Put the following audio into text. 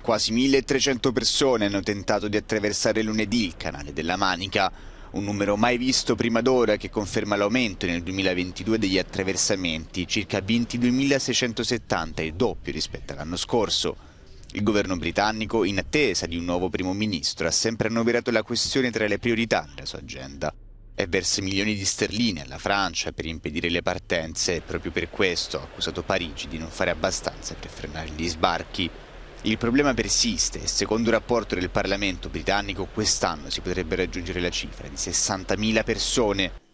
Quasi 1300 persone hanno tentato di attraversare lunedì il canale della Manica, un numero mai visto prima d'ora che conferma l'aumento nel 2022 degli attraversamenti, circa 22.670, il doppio rispetto all'anno scorso. Il governo britannico, in attesa di un nuovo primo ministro, ha sempre annoverato la questione tra le priorità della sua agenda. E versa milioni di sterline alla Francia per impedire le partenze e proprio per questo ha accusato Parigi di non fare abbastanza per frenare gli sbarchi. Il problema persiste e secondo un rapporto del Parlamento britannico quest'anno si potrebbe raggiungere la cifra di 60.000 persone.